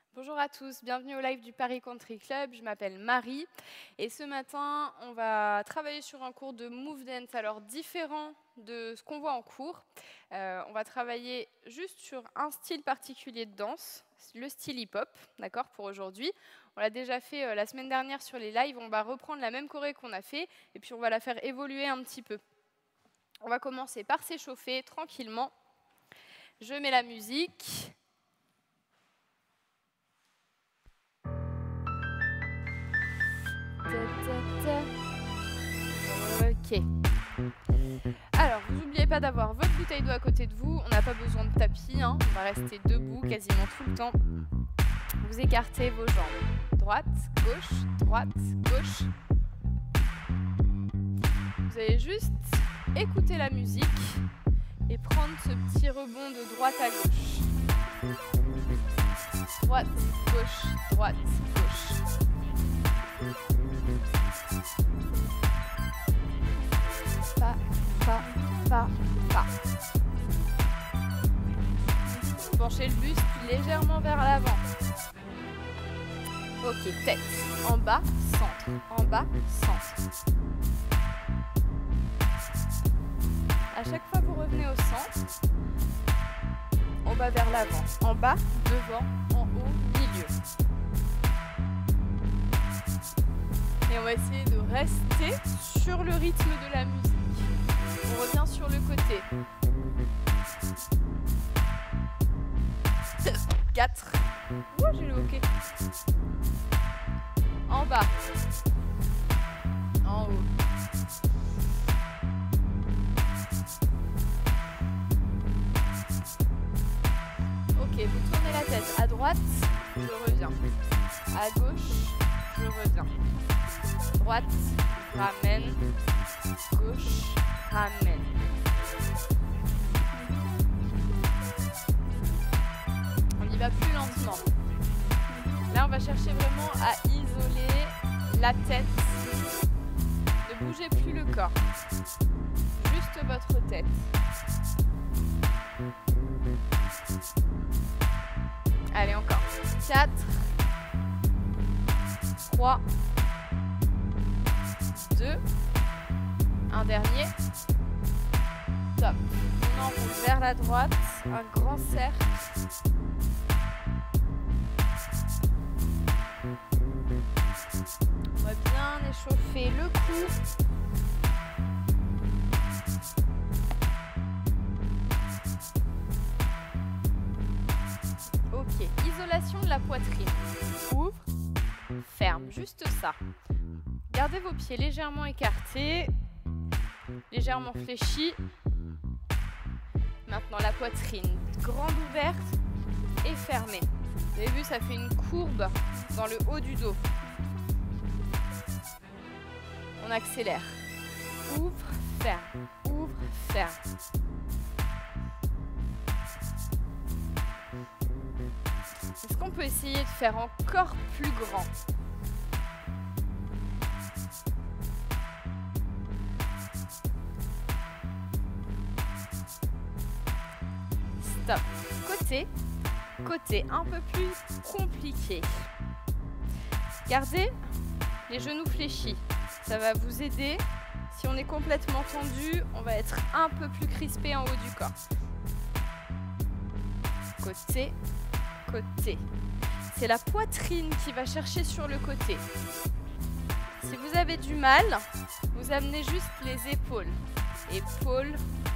Bonjour à tous, bienvenue au live du Paris Country Club, je m'appelle Marie et ce matin on va travailler sur un cours de Move Dance, alors différent de ce qu'on voit en cours. On va travailler juste sur un style particulier de danse, le style hip-hop, d'accord, pour aujourd'hui. On l'a déjà fait la semaine dernière sur les lives, on va reprendre la même choré qu'on a fait et puis on va la faire évoluer un petit peu. On va commencer par s'échauffer tranquillement. Je mets la musique. Ok. Alors, vous n'oubliez pas d'avoir votre bouteille d'eau à côté de vous. On n'a pas besoin de tapis, hein. On va rester debout quasiment tout le temps. Vous écartez vos jambes. Droite, gauche, gauche. Vous allez juste écouter la musique et prendre ce petit rebond de droite à gauche. Droite, gauche, gauche. Pas. Penchez le buste légèrement vers l'avant. Ok, tête. En bas, centre. En bas, centre. À chaque fois que vous revenez au centre, on va vers l'avant. En bas, devant, en haut, milieu. Et on va essayer de rester sur le rythme de la musique. On revient sur le côté. 4. Ouh, j'ai le hockey. En bas. En haut. Ok, vous tournez la tête. À droite, je reviens. À gauche, je reviens. Droite, ramène. Gauche, ramène. On y va plus lentement. Là, on va chercher vraiment à isoler la tête. Ne bougez plus le corps. Juste votre tête. Allez, encore. 4, 3, 2, un dernier. Top. On enroule vers la droite, un grand cercle. On va bien échauffer le cou. Ok, isolation de la poitrine. Ouvre, ferme, juste ça. Gardez vos pieds légèrement écartés, légèrement fléchis. Maintenant la poitrine grande ouverte et fermée. Vous avez vu, ça fait une courbe dans le haut du dos. On accélère. Ouvre, ferme, ouvre, ferme. Est-ce qu'on peut essayer de faire encore plus grand ? Stop. Côté un peu plus compliqué. Gardez les genoux fléchis. Ça va vous aider. Si on est complètement tendu, on va être un peu plus crispé en haut du corps. Côté. C'est la poitrine qui va chercher sur le côté. Si vous avez du mal, vous amenez juste les épaules. Épaules.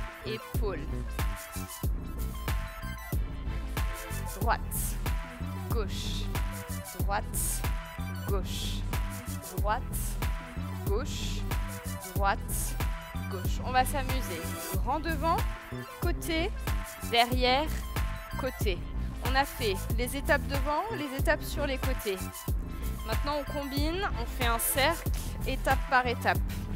Droite, gauche, droite, gauche, droite, gauche, droite, gauche. On va s'amuser. Grand devant, côté, derrière, côté. On a fait les étapes devant, les étapes sur les côtés. Maintenant, on combine, on fait un cercle, étape par étape.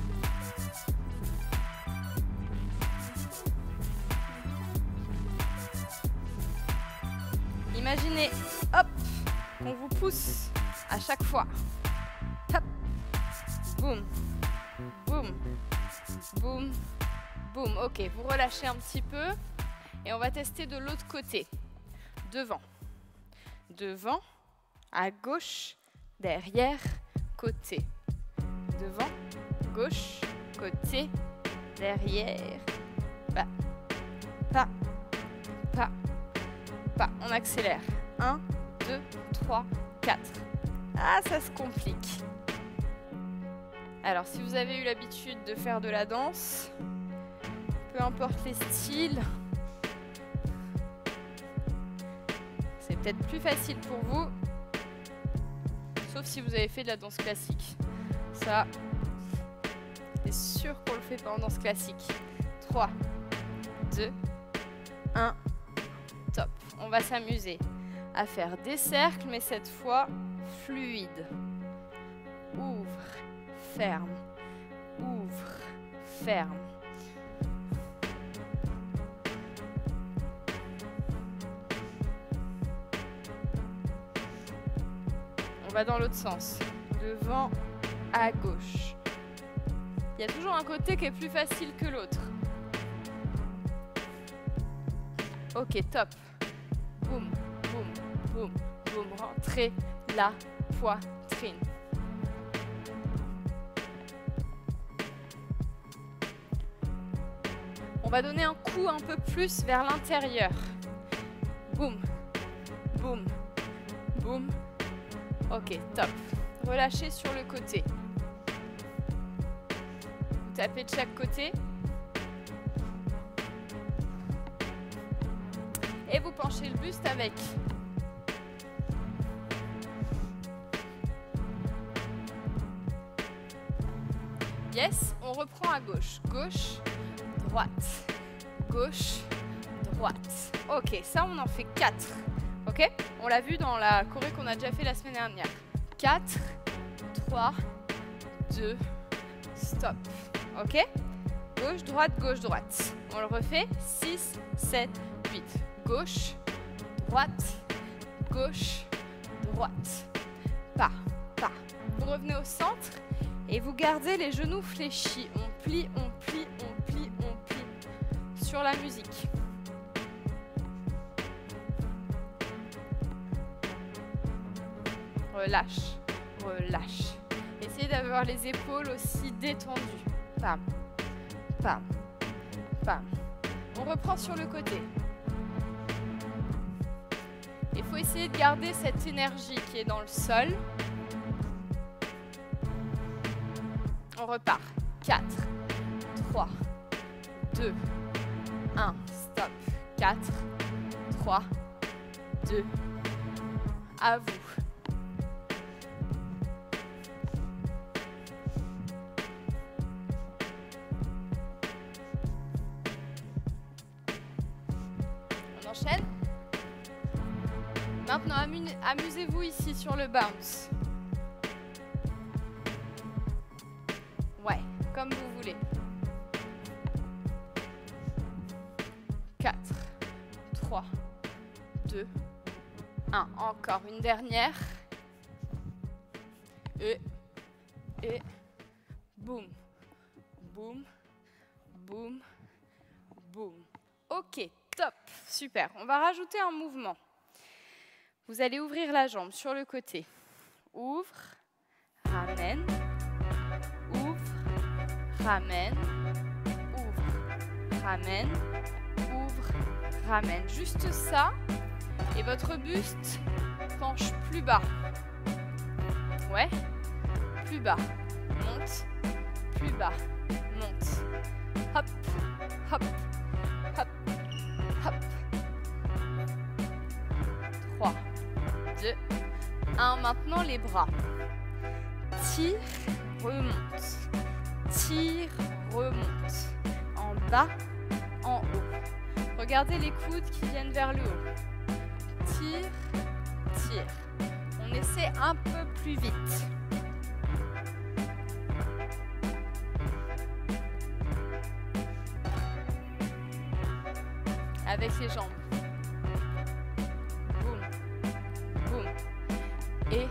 Imaginez, hop, qu'on vous pousse à chaque fois. Hop, boum, boum, boum, boum. Ok, vous relâchez un petit peu et on va tester de l'autre côté. Devant, devant, à gauche, derrière, côté. Devant, gauche, côté, derrière, pas, pas, pas, pas. On accélère. 1, 2, 3, 4. Ah, ça se complique. Alors, si vous avez eu l'habitude de faire de la danse, peu importe les styles, c'est peut-être plus facile pour vous, sauf si vous avez fait de la danse classique. Ça, c'est sûr qu'on le fait pas en danse classique. 3, 2, 1, top. On va s'amuser à faire des cercles, mais cette fois fluide. Ouvre, ferme, ouvre, ferme. On va dans l'autre sens. Devant, à gauche. Il y a toujours un côté qui est plus facile que l'autre. Ok, top. Boum, boum, boum, boum. Rentrez la poitrine. On va donner un coup un peu plus vers l'intérieur. Boum, boum, boum. Ok, top. Relâchez sur le côté. Vous tapez de chaque côté. Et vous penchez le buste avec. Yes, on reprend à gauche. Gauche, droite. Gauche, droite. Ok, ça on en fait 4. Ok, on l'a vu dans la choré qu'on a déjà fait la semaine dernière. 4, 3, 2, stop. Ok, gauche, droite. On le refait. 6, 7, 8. Gauche, droite, gauche, droite. Pas, pas. Vous revenez au centre et vous gardez les genoux fléchis. On plie, on plie, on plie, on plie sur la musique. Relâche, relâche. Essayez d'avoir les épaules aussi détendues. Pam, pam, pam. On reprend sur le côté. Il faut essayer de garder cette énergie qui est dans le sol. On repart. 4, 3, 2, 1. Stop. 4, 3, 2. À vous. On enchaîne. Maintenant, amusez-vous ici sur le bounce. Ouais, comme vous voulez. 4, 3, 2, 1. Encore une dernière. Et boum, boum, boum, boum. Ok, top, super. On va rajouter un mouvement. Vous allez ouvrir la jambe sur le côté. Ouvre, ramène, ouvre, ramène, ouvre, ramène, ouvre, ramène. Juste ça. Et votre buste penche plus bas. Ouais. Plus bas. Monte. Plus bas. Monte. Hop, hop, hop, hop. 3, 2, 1. Maintenant les bras. Tire, remonte. Tire, remonte. En bas, en haut. Regardez les coudes qui viennent vers le haut. Tire, tire. On essaie un peu plus vite. Avec les jambes. Boum, boum. Et.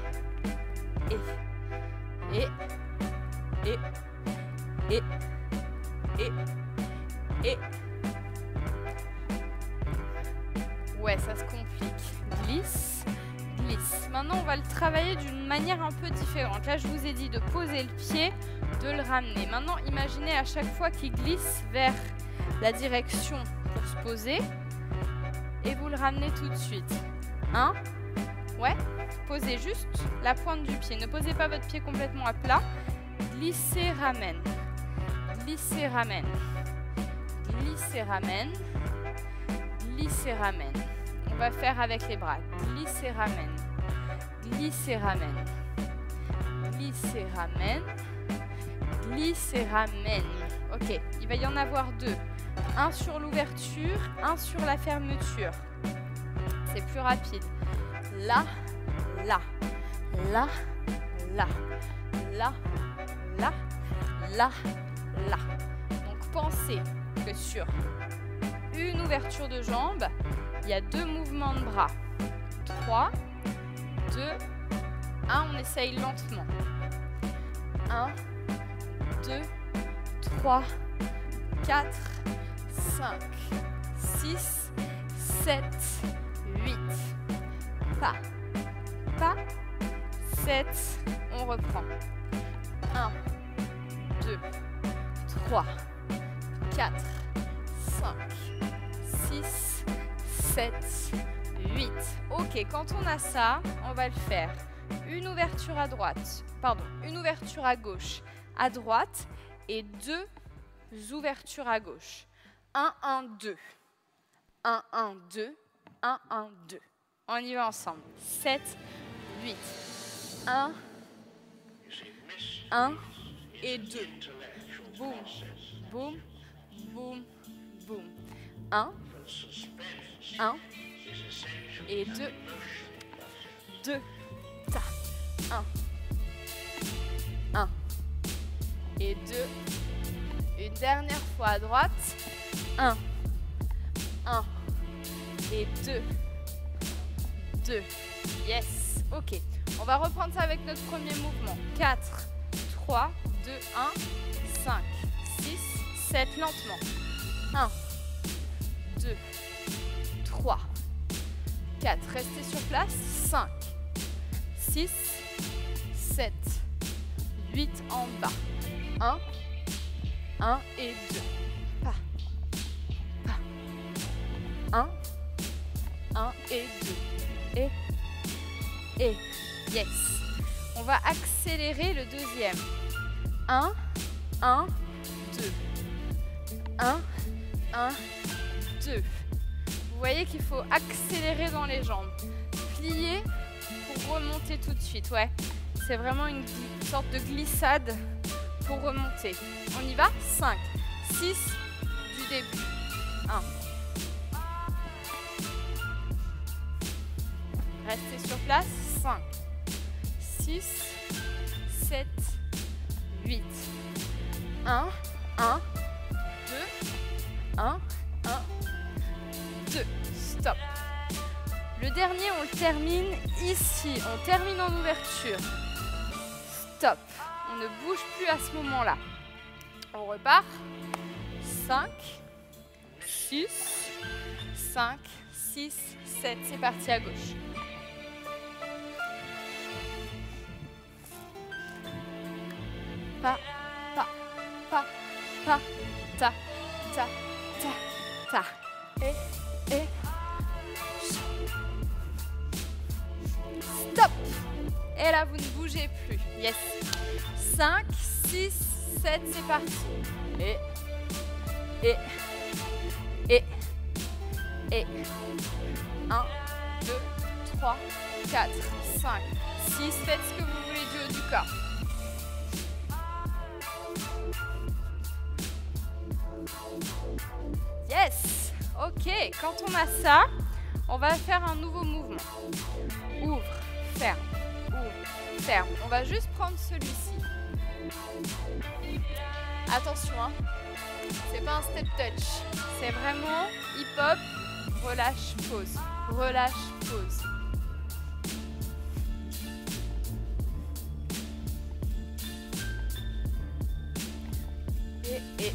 Ouais, ça se complique. Glisse, glisse. glisse. Maintenant, on va le travailler d'une manière un peu différente. Là, je vous ai dit de poser le pied, de le ramener. Maintenant, imaginez à chaque fois qu'il glisse vers la direction pour se poser et vous le ramenez tout de suite. 1, ouais, posez juste la pointe du pied. Ne posez pas votre pied complètement à plat. Glissez, ramène. Glissez, ramène. Glissez, ramène. Glissez, ramène. On va faire avec les bras. Glissez, ramène. Glissez, ramène. Glissez, ramène. Glissez, ramène. Ok, il va y en avoir 2. Un sur l'ouverture, un sur la fermeture. C'est plus rapide. Là, là, là, là, là, là, là, là. Donc pensez que sur une ouverture de jambe, il y a 2 mouvements de bras. 3, 2, 1, on essaye lentement. 1, 2, 3, 4, 5, 6, 7, 8. Pas, pas, 7. On reprend. 1, 2, 3, 4, 5, 6, 7, 8. Ok, quand on a ça, on va le faire. Une ouverture à droite, pardon, une ouverture à gauche, à droite et 2 ouvertures à gauche. 1, 1, 2. 1, 1, 2. 1, 1, 2. On y va ensemble. 7, 8. 1, 1 et 2. Boum, boum, boum, boum. 1, 1 et 2. 2, ta. 1, 1 et 2. Une dernière fois à droite. 1, 1 et 2. 2. Yes. Ok. On va reprendre ça avec notre premier mouvement. 4, 3, 2, 1, 5, 6, 7. Lentement. 1, 2, 3, 4. Restez sur place. 5, 6, 7, 8 en bas. 1, 1 et 2. Pas. Pas. 1, 1 et 2. Et. Yes. On va accélérer le deuxième. 1, 1, 2. 1, 1, 2. Vous voyez qu'il faut accélérer dans les jambes. Plier pour remonter tout de suite. Ouais. C'est vraiment une sorte de glissade pour remonter. On y va. 5, 6 du début. 1. Restez sur place. 5, 6, 7, 8. 1, 1, 2, 1, 1, 2. Stop. Le dernier, on le termine ici. On termine en ouverture. Stop. On ne bouge plus à ce moment-là. On repart. 5, 6, 5, 6, 7. C'est parti à gauche. Pas, pas, pas, pas, ta, ta, ta, ta. Et. Stop. Et là, vous ne bougez plus. Yes. 5, 6, 7, c'est parti. Et. 1, 2, 3, 4, 5, 6. Faites ce que vous voulez du haut du corps. Yes. Ok, quand on a ça, on va faire un nouveau mouvement. Ouvre, ferme, ouvre, ferme. On va juste prendre celui-ci. Attention, hein. C'est pas un step touch. C'est vraiment hip-hop, relâche, pause. Relâche, pause. Et.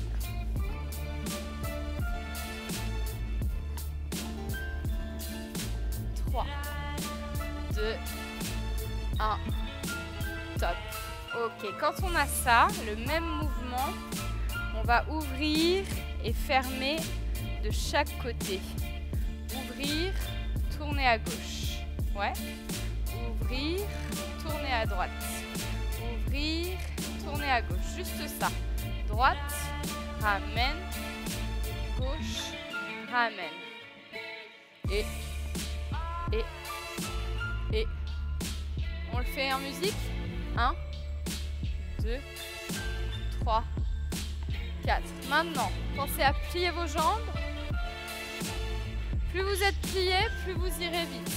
3, 2, 2, 1. Top. Ok, quand on a ça, le même mouvement, on va ouvrir et fermer de chaque côté. Ouvrir, tourner à gauche. Ouais. Ouvrir, tourner à droite. Ouvrir, tourner à gauche. Juste ça. Droite, ramène, gauche, ramène. Et. On le fait en musique. 1, 2, 3, 4. Maintenant, pensez à plier vos jambes. Plus vous êtes plié, plus vous irez vite.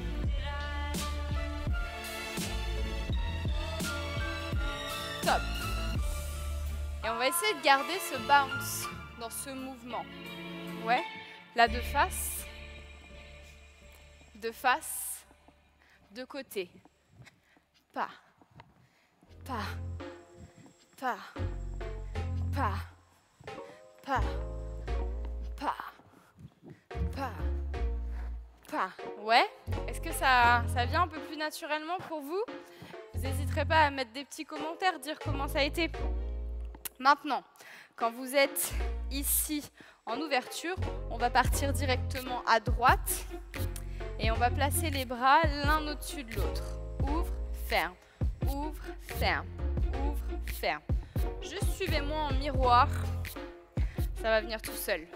Top. Et on va essayer de garder ce bounce dans ce mouvement. Ouais. Là, de face, de côté. Pas, pas, pas, pas, pas, pas, pas, pas. Ouais. Est-ce que ça vient un peu plus naturellement pour vous? Vous n'hésiterez pas à mettre des petits commentaires, dire comment ça a été. Maintenant, quand vous êtes ici en ouverture, on va partir directement à droite et on va placer les bras l'un au-dessus de l'autre. Ouvre, ferme, ouvre, ferme, ouvre, ferme. Juste suivez-moi en miroir, ça va venir tout seul.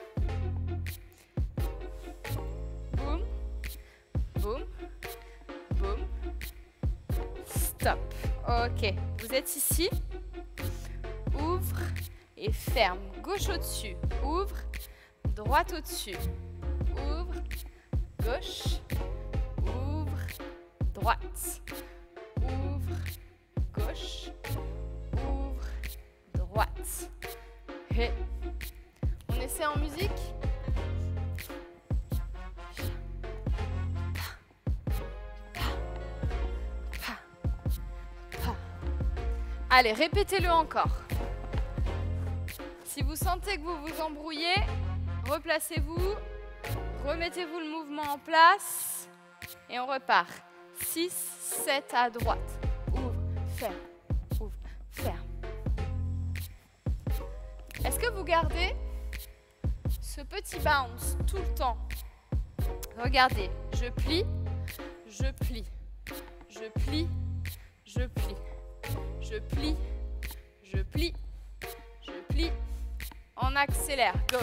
Boum, boum, boum, stop. Ok, vous êtes ici. Ouvre et ferme. Gauche au-dessus. Ouvre. Droite au-dessus. Ouvre. Gauche. Ouvre. Droite. Ouvre. Gauche. Ouvre. Droite. Et on essaie en musique. Allez, répétez-le encore. Si vous sentez que vous vous embrouillez, replacez-vous, remettez-vous le mouvement en place et on repart. 6, 7 à droite. Ouvre, ferme, ouvre, ferme. Est-ce que vous gardez ce petit bounce tout le temps? Regardez, je plie, je plie, je plie, je plie, je plie, je plie, je plie. On accélère, go.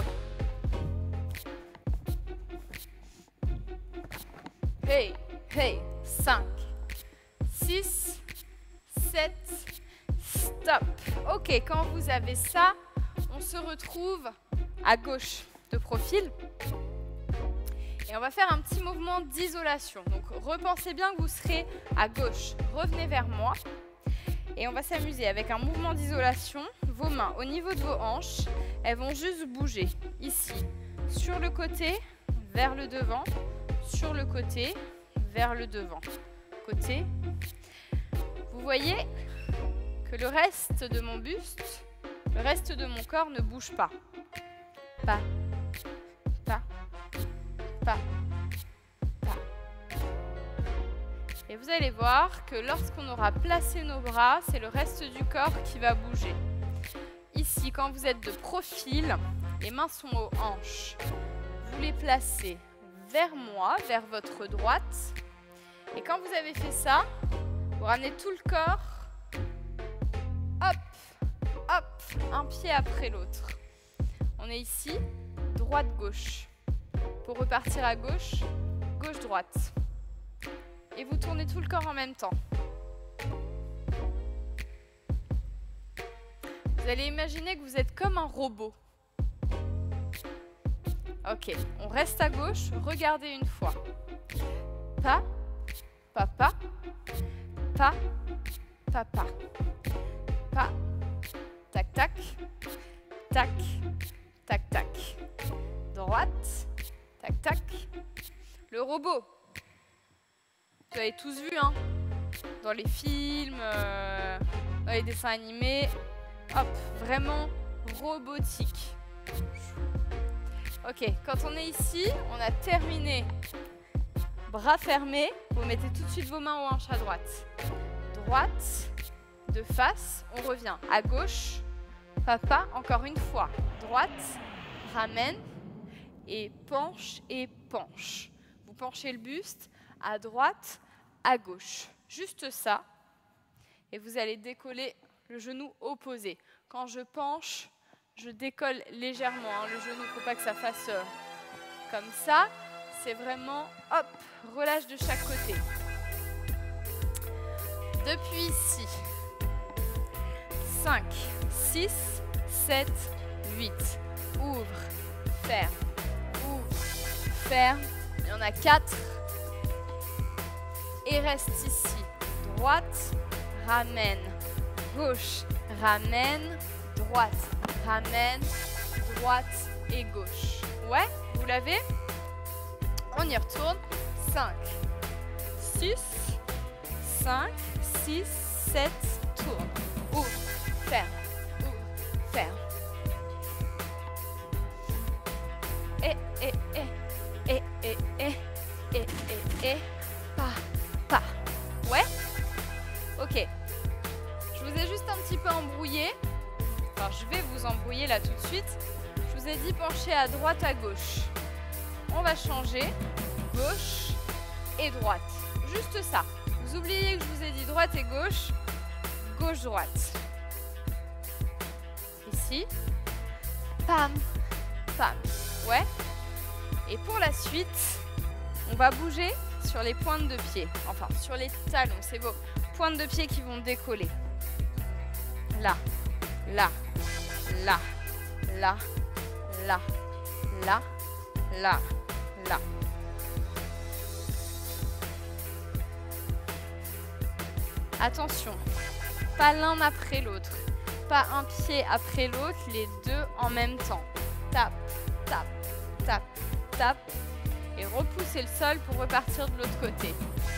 Hey, hey, 5, 6, 7, stop. Ok, quand vous avez ça, on se retrouve à gauche de profil. Et on va faire un petit mouvement d'isolation. Donc repensez bien que vous serez à gauche. Revenez vers moi. Et on va s'amuser avec un mouvement d'isolation. Vos mains au niveau de vos hanches, elles vont juste bouger. Ici, sur le côté, vers le devant. Sur le côté, vers le devant. Côté. Vous voyez que le reste de mon buste, le reste de mon corps ne bouge pas. Pas, pas, pas, pas. Et vous allez voir que lorsqu'on aura placé nos bras, c'est le reste du corps qui va bouger. Ici, quand vous êtes de profil, les mains sont aux hanches. Vous les placez vers moi, vers votre droite. Et quand vous avez fait ça, vous ramenez tout le corps. Hop, hop, un pied après l'autre. On est ici, droite-gauche. Pour repartir à gauche, gauche-droite. Et vous tournez tout le corps en même temps. Vous allez imaginer que vous êtes comme un robot. Ok, on reste à gauche, regardez une fois. Pas, pas, pas, pas, pas, pas, pas, tac, tac, tac, tac, tac. Droite, tac, tac. Le robot. Vous avez tous vu, hein, dans les films, dans les dessins animés. Hop, vraiment robotique. Ok, quand on est ici, on a terminé bras fermés, vous mettez tout de suite vos mains aux hanches à droite. Droite, de face, on revient. À gauche, papa, encore une fois. Droite, ramène, et penche, et penche. Vous penchez le buste, à droite, à gauche. Juste ça. Et vous allez décoller le genou opposé. Quand je penche, je décolle légèrement hein, le genou. Il ne faut pas que ça fasse comme ça. C'est vraiment, hop, relâche de chaque côté. Depuis ici, 5, 6, 7, 8. Ouvre, ferme, ouvre, ferme. Il y en a 4. Et reste ici. Droite, ramène, gauche, ramène, droite, ramène, droite et gauche. Ouais, vous l'avez? On y retourne. 5, 6, 5, 6, 7, tourne. Ouvre, ferme, ouvre, ferme. Pas. Ouais? Ok. Je vous ai juste un petit peu embrouillé. Enfin, je vais vous embrouiller là tout de suite. Je vous ai dit pencher à droite, à gauche. On va changer. Gauche et droite. Juste ça. Vous oubliez que je vous ai dit droite et gauche. Gauche, droite. Ici. Pam, pam. Ouais? Et pour la suite, on va bouger sur les pointes de pied. Enfin, sur les talons. C'est vos pointes de pied qui vont décoller. Là, là, là, là, là, là, là, là. Attention, pas l'un après l'autre. Pas un pied après l'autre, les deux en même temps. Tape, tape, tape, tape. Et repoussez le sol pour repartir de l'autre côté.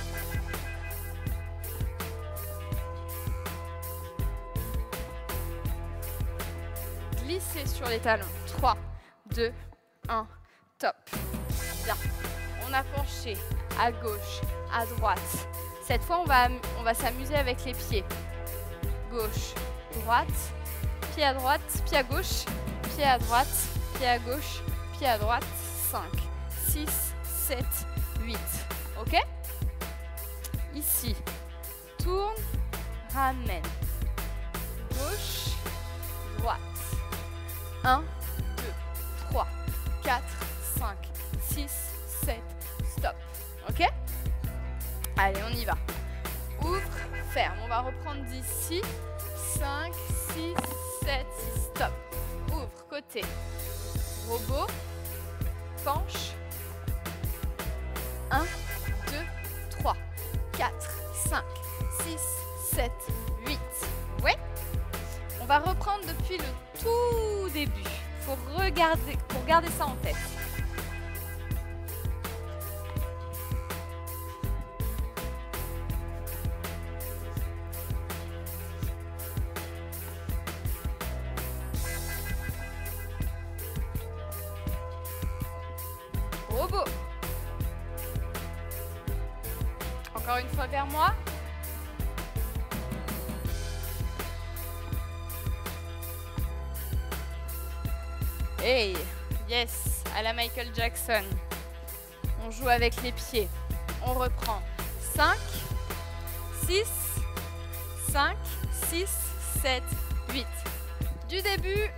Glissez sur les talons. 3, 2, 1, top. Bien. On a penché à gauche, à droite. Cette fois, on va s'amuser avec les pieds. Gauche, droite, pied à droite, pied à gauche, pied à droite, pied à gauche, pied à droite. 5, 6, 7, 8. Ok? Ici, tourne, ramène. Gauche, droite. 1, 2, 3, 4, 5, 6, 7, stop. Ok? Allez, on y va. Ouvre, ferme. On va reprendre d'ici. 5, 6, 7, stop. Ouvre, côté. Robot. Penche. 1, 2, 3, 4, 5, 6, 7, 8. Ouais? On va reprendre depuis le tout début. Faut garder ça en tête. Robot. Encore une fois vers moi. Hey, yes, à la Michael Jackson. On joue avec les pieds. On reprend. 5, 6, 5, 6, 7, 8. Du début.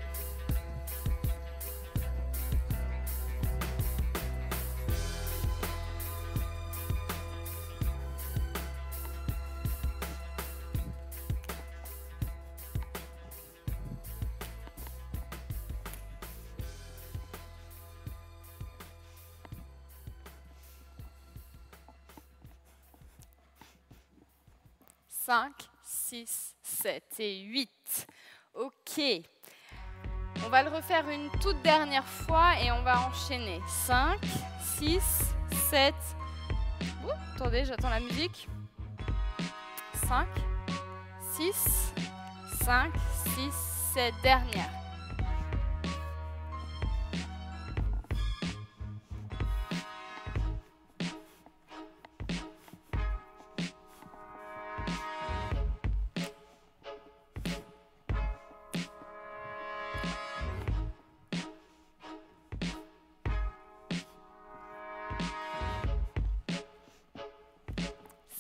Cinq, 6, 7 et 8. Ok. On va le refaire une toute dernière fois et on va enchaîner. 5, 6, 7. Ouh, attendez, j'attends la musique. 5, 6, 5, 6, 7. Dernière.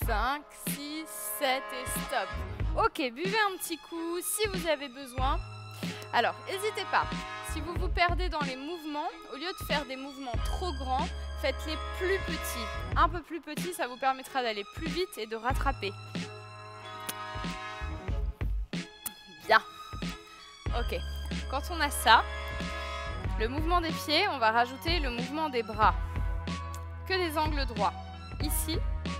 5, 6, 7 et stop. Ok, buvez un petit coup si vous avez besoin. Alors, n'hésitez pas. Si vous vous perdez dans les mouvements, au lieu de faire des mouvements trop grands, faites-les plus petits. Un peu plus petits, ça vous permettra d'aller plus vite et de rattraper. Bien. Ok. Quand on a ça, le mouvement des pieds, on va rajouter le mouvement des bras. Que des angles droits. Ici,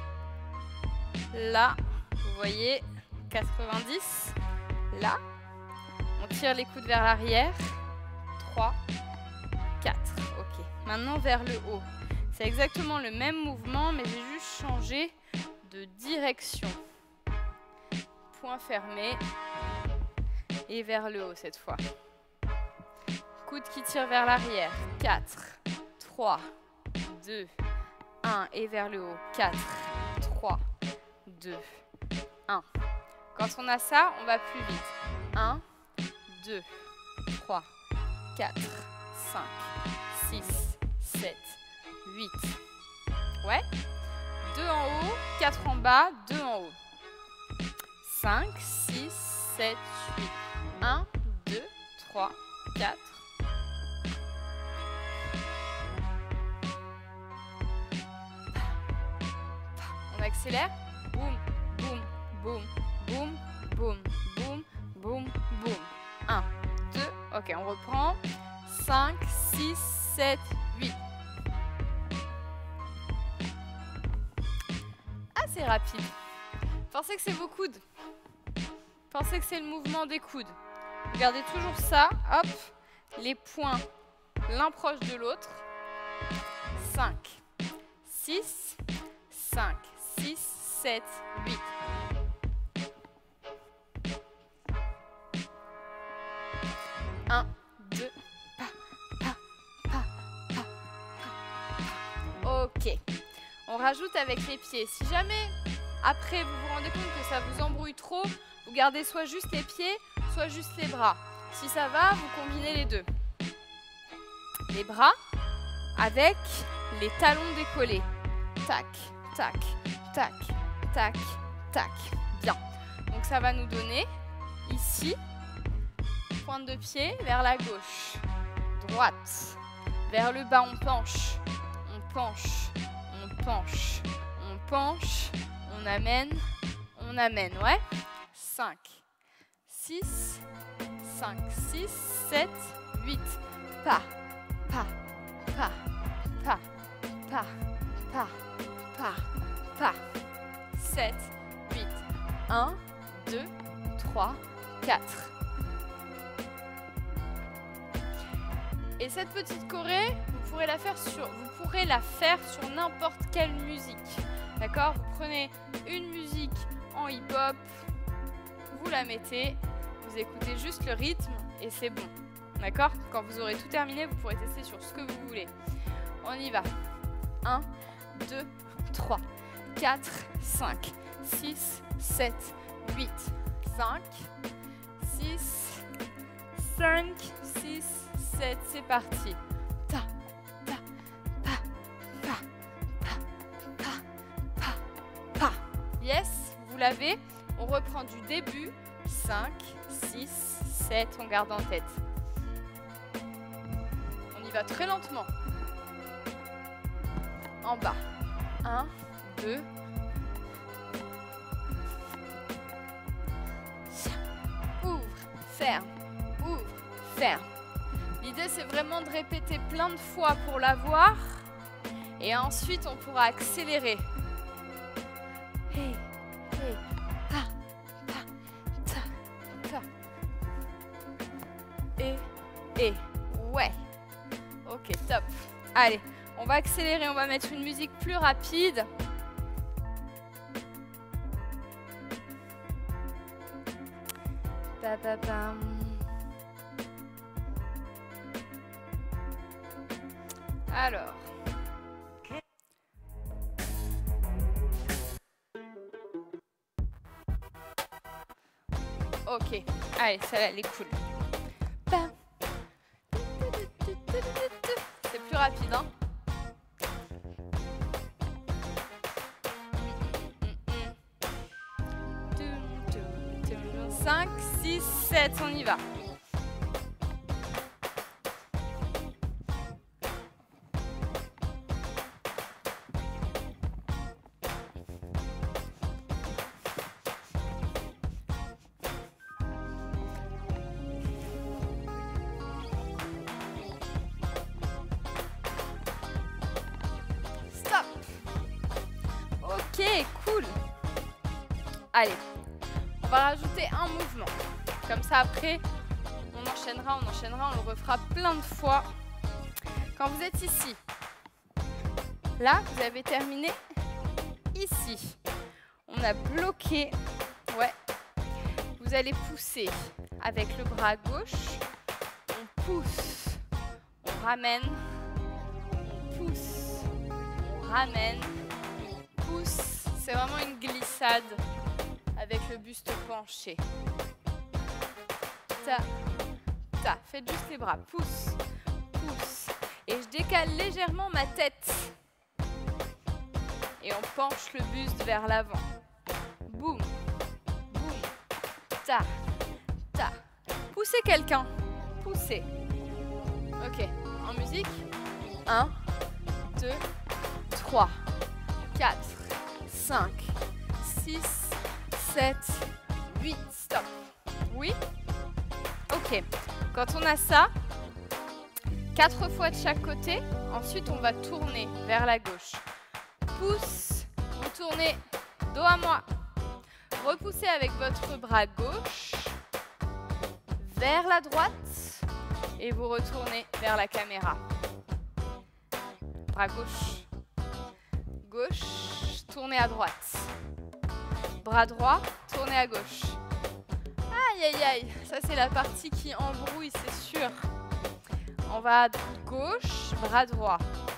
là, vous voyez, 90. Là, on tire les coudes vers l'arrière. 3, 4. Ok. Maintenant vers le haut. C'est exactement le même mouvement, mais j'ai juste changé de direction. Point fermé. Et vers le haut cette fois. Coude qui tire vers l'arrière. 4, 3, 2, 1. Et vers le haut. 4, 3, 2, 1. Quand on a ça, on va plus vite. 1, 2, 3, 4, 5, 6, 7, 8. Ouais. 2 en haut, 4 en bas, 2 en haut. 5, 6, 7, 8. 1, 2, 3, 4. On accélère. Boum, boum, boum, boum, boum, boum, boum, boum. 1, 2. Ok, on reprend. 5, 6, 7, 8. Assez rapide. Pensez que c'est vos coudes. Pensez que c'est le mouvement des coudes. Regardez toujours ça. Hop. Les poings l'un proche de l'autre. 5, 6, 5, 6, 7, 8. Un, deux, ok. On rajoute avec les pieds. Si jamais, après, vous vous rendez compte que ça vous embrouille trop, vous gardez soit juste les pieds, soit juste les bras. Si ça va, vous combinez les deux. Les bras avec les talons décollés. Tac, tac, tac, tac, tac. Bien. Donc ça va nous donner ici, pointe de pied vers la gauche, droite, vers le bas on penche, on penche, on penche, on penche, on amène, ouais. 5, 6, 5, 6, 7, 8. Pas, pas, pas, pas, pas, pas, pas, pas. 7, 8. 1, 2, 3, 4. Et cette petite choré, vous pourrez la faire sur n'importe quelle musique. D'accord? Vous prenez une musique en hip-hop, vous la mettez, vous écoutez juste le rythme et c'est bon. D'accord? Quand vous aurez tout terminé, vous pourrez tester sur ce que vous voulez. On y va. 1, 2, 3, 4, 5, 6, 7, 8, 5, 6, 5, 6, 7, c'est parti. Ta, ta, pa, pa, pa, pa, pa, pa. Yes, vous l'avez. On reprend du début. 5, 6, 7, on garde en tête. On y va très lentement. En bas. 1, 2. Ouvre, ferme, ouvre, ferme. L'idée, c'est vraiment de répéter plein de fois pour l'avoir. Et ensuite, on pourra accélérer. Hey, hey, pa, pa, ta, ta. Et, ouais. Ok, top. Allez, on va accélérer, on va mettre une musique plus rapide. Pa, pa, pam. Alors. Ok, allez, celle-là, elle est cool. C'est plus rapide, hein? 5, 6, 7, on y va. Stop. Ok, cool. Allez, on va rajouter un mouvement. Comme ça, après, on enchaînera, on le refera plein de fois. Quand vous êtes ici, là, vous avez terminé ici. On a bloqué. Ouais. Vous allez pousser avec le bras gauche. On pousse, on ramène, on pousse, on ramène, pousse. C'est vraiment une glissade avec le buste penché. Ta, ta. Faites juste les bras. Pousse, pousse. Et je décale légèrement ma tête. Et on penche le buste vers l'avant. Boum, boum, ta, ta. Poussez quelqu'un. Poussez. Ok. En musique. 1, 2, 3, 4, 5, 6, 7, 8. Stop. Oui? Ok. Quand on a ça, 4 fois de chaque côté. Ensuite, on va tourner vers la gauche. Pousse. Vous tournez dos à moi. Repoussez avec votre bras gauche vers la droite et vous retournez vers la caméra. Bras gauche. Gauche, tournez à droite. Bras droit, tournez à gauche. Aïe, aïe, aïe. Ça, c'est la partie qui embrouille, c'est sûr. On va à gauche, bras droit.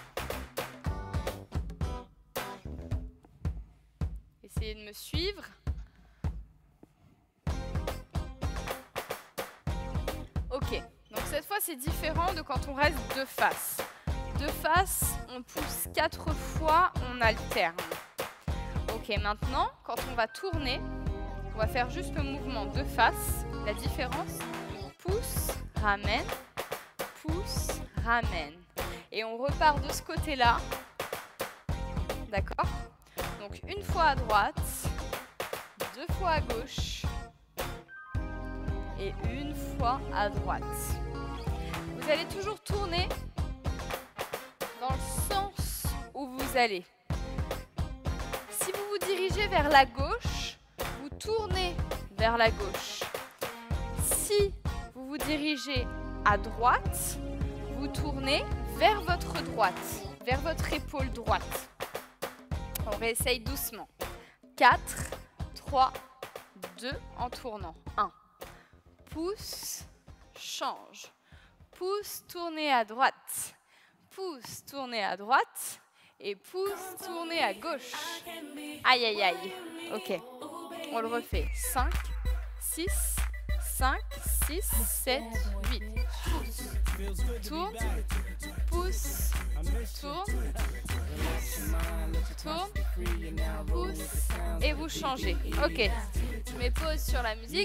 Essayez de me suivre. Ok. Donc, cette fois, c'est différent de quand on reste de face. De face, on pousse 4 fois, on alterne. Ok, maintenant, quand on va tourner, on va faire juste le mouvement de face. La différence, pousse, ramène, pousse, ramène. Et on repart de ce côté-là. D'accord? Donc, une fois à droite, 2 fois à gauche et une fois à droite. Vous allez toujours tourner dans le sens où vous allez. Si vous vous dirigez vers la gauche, vous tournez vers la gauche. Si vous vous dirigez à droite, vous tournez vers votre droite, vers votre épaule droite. On réessaye doucement. 4, 3, 2, en tournant. 1. Pousse, change. Pousse, tournez à droite. Pousse, tournez à droite. Et pousse, tournez à gauche. Aïe, aïe, aïe. Ok. On le refait. 5, 6, 5, 6, 7, 8. Pousse. Tourne. Pousse. Tourne. Tourne. Pousse. Et vous changez. Ok. Je mets pause sur la musique.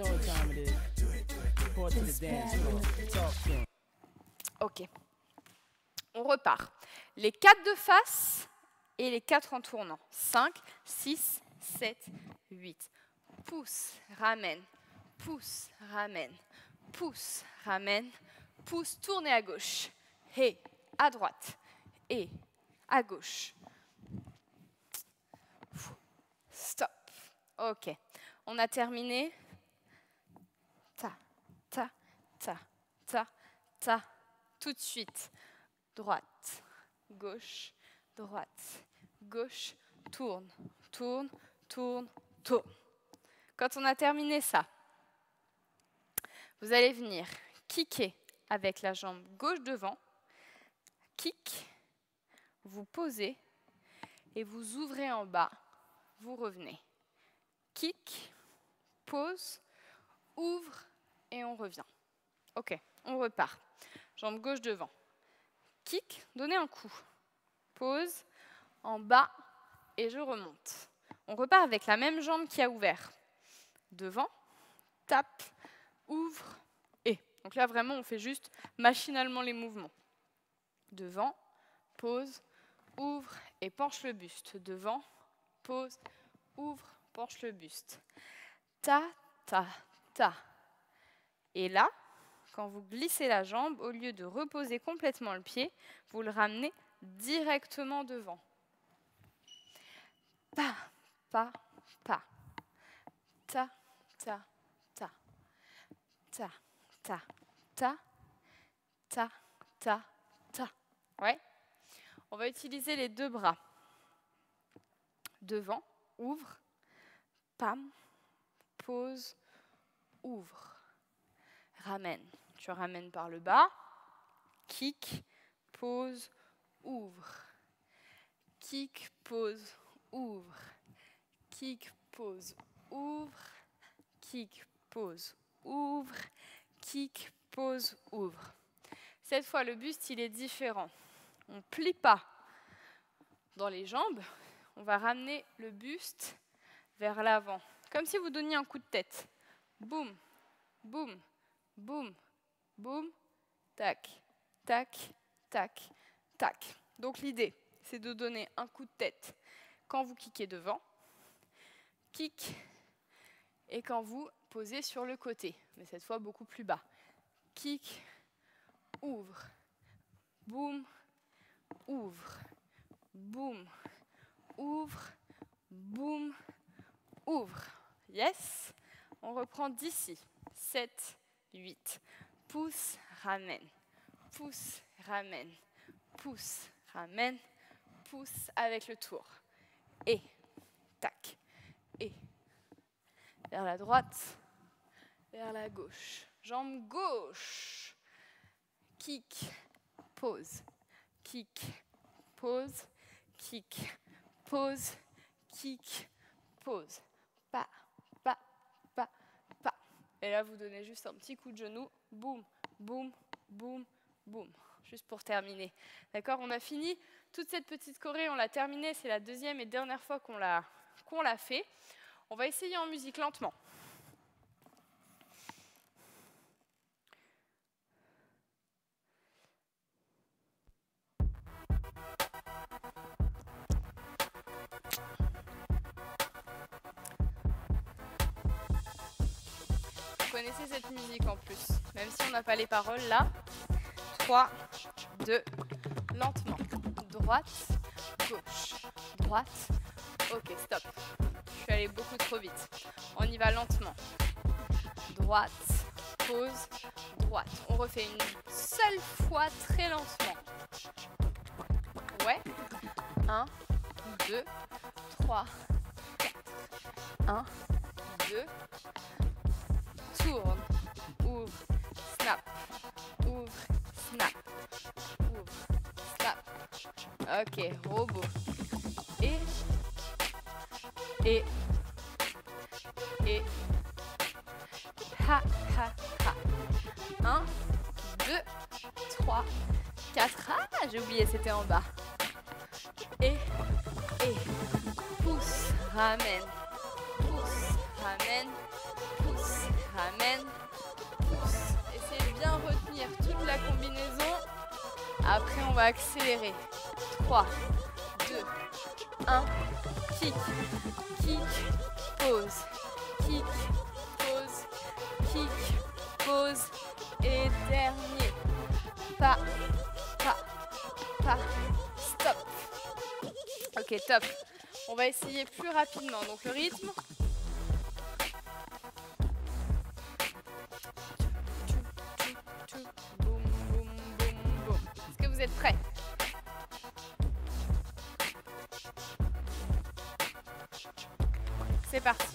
Ok. On repart. Les 4 de face et les 4 en tournant. 5, 6, 7, 8. Pousse, ramène, pousse, ramène, pousse, ramène, pousse, tournez à gauche. Et à droite. Et à gauche. Stop. Ok. On a terminé. Ta, ta, ta, ta, ta. Tout de suite. Droite, gauche, droite, gauche, tourne, tourne, tourne, tourne. Quand on a terminé ça, vous allez venir kicker avec la jambe gauche devant, kick, vous posez et vous ouvrez en bas, vous revenez. Kick, pose, ouvre et on revient. Ok, on repart. Jambe gauche devant. Kick, donnez un coup. Pose, en bas, et je remonte. On repart avec la même jambe qui a ouvert. Devant, tape, ouvre, et. Donc là, vraiment, on fait juste machinalement les mouvements. Devant, pose, ouvre et penche le buste. Devant, pose, ouvre, penche le buste. Ta, ta, ta. Et là, quand vous glissez la jambe, au lieu de reposer complètement le pied, vous le ramenez directement devant. Pa, pa, pa. Ta, ta, ta. Ta, ta, ta. Ta, ta, ta. Ouais. On va utiliser les deux bras. Devant, ouvre, pam, pose, ouvre. Ramène. Tu ramènes par le bas. Kick, pose, ouvre. Kick, pose, ouvre. Kick, pose, ouvre. Kick, pose, ouvre. Kick, pose, ouvre. Cette fois, le buste, il est différent. On ne plie pas dans les jambes. On va ramener le buste vers l'avant. Comme si vous donniez un coup de tête. Boum, boum, boum, boum, tac, tac, tac, tac. Donc l'idée, c'est de donner un coup de tête quand vous kickez devant, kick, et quand vous posez sur le côté, mais cette fois beaucoup plus bas. Kick, ouvre, boum, ouvre, boum, ouvre, boum, ouvre. Yes. On reprend d'ici. 7, 8. Pousse, ramène. Pousse, ramène. Pousse, ramène. Pousse avec le tour. Et, tac. Et. Vers la droite, vers la gauche. Jambe gauche. Kick, pause. Kick, pause. Kick, pause. Kick, pause. Pas, pas, pas, pas. Et là, vous donnez juste un petit coup de genou. Boum, boum, boum, boum. Juste pour terminer. D'accord? On a fini toute cette petite choré. On l'a terminée. C'est la deuxième et dernière fois qu'on l'a fait. On va essayer en musique lentement. Vous connaissez cette musique en plus, même si on n'a pas les paroles là. 3, 2, lentement. Droite, gauche, droite. Ok, stop. Je suis allée beaucoup trop vite. On y va lentement. Droite, pause, droite. On refait une seule fois très lentement. Ouais. 1, 2, 3, 4. 1, 2. Tourne, ouvre, snap, ouvre, snap, ouvre, snap. Ok, robot. Et, ha, ha, ha. 1, 2, 3, 4. Ah, j'ai oublié, c'était en bas. Et, pousse, ramène, pousse, ramène. Ramène, pousse. Essayez de bien retenir toute la combinaison. Après, on va accélérer. 3, 2, 1. Kick, kick, pause. Kick, pause. Kick, pause. Et dernier. Pas, pas, pas. Stop. Ok, top. On va essayer plus rapidement. Donc, le rythme. Boum, boum, boum, boum. Est-ce que vous êtes prêts? C'est parti.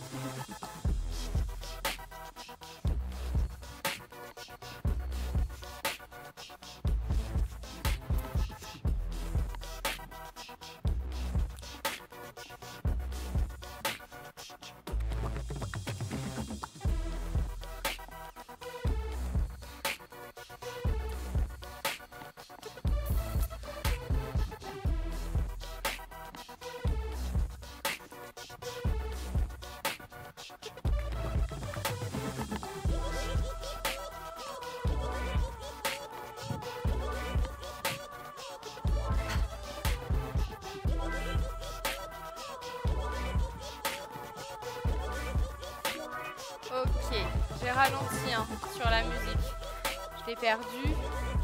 Ok, j'ai ralenti hein, sur la musique. Je l'ai perdu.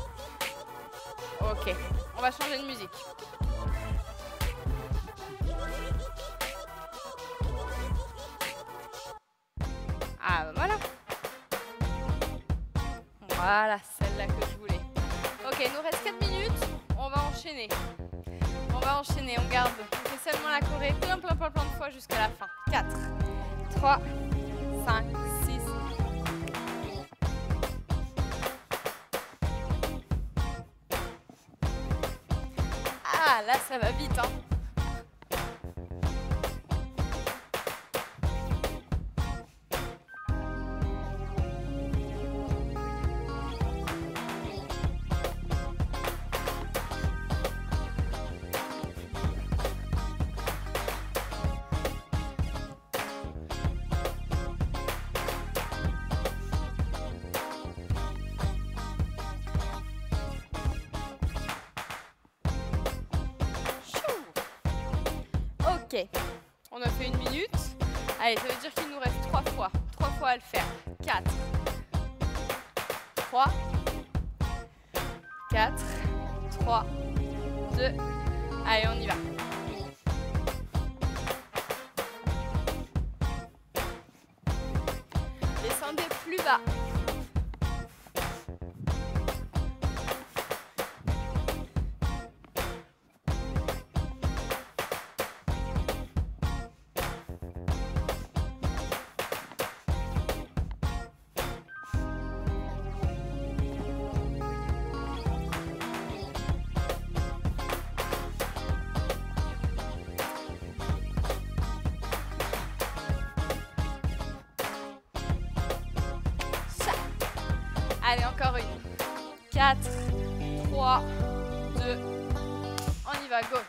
Ok, on va changer de musique. Ah, bah voilà. Voilà, celle-là que je voulais. Ok, il nous reste 4 minutes. On va enchaîner. On va enchaîner, on garde. On fait seulement la choré plein de fois jusqu'à la fin. 4, 3, 5, 6. Ah, là, ça va vite, hein. Ok, on a fait 1 minute. Allez, ça veut dire qu'il nous reste 3 fois. 3 fois à le faire. 4, 3, 4, 3, 2. Allez, on y va. Descendez plus bas. Allez, encore une. 4, 3, 2. On y va, go.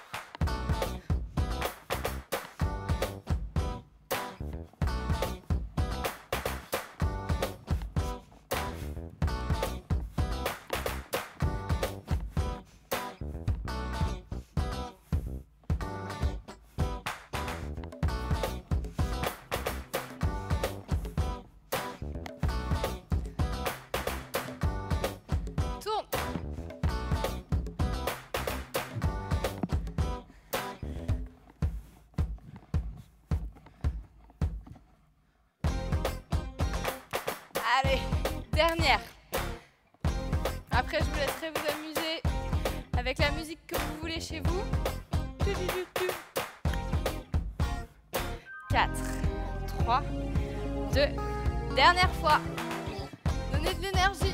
Allez, dernière. Après, je vous laisserai vous amuser avec la musique que vous voulez chez vous. 4, 3, 2. Dernière fois. Donnez de l'énergie.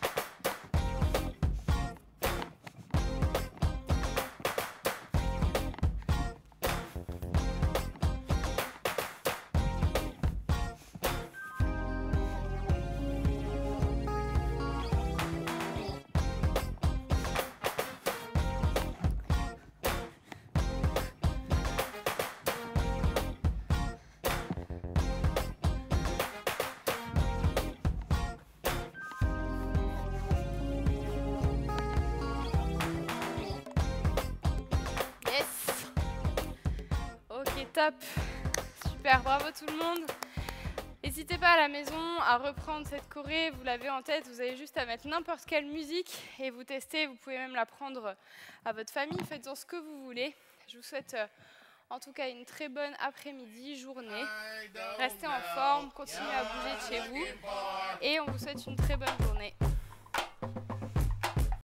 Top, super, bravo tout le monde. N'hésitez pas à la maison à reprendre cette choré, vous l'avez en tête, vous avez juste à mettre n'importe quelle musique et vous testez, vous pouvez même la prendre à votre famille, faites-en ce que vous voulez. Je vous souhaite en tout cas une très bonne après-midi, journée. Restez en forme, continuez à bouger de chez vous et on vous souhaite une très bonne journée.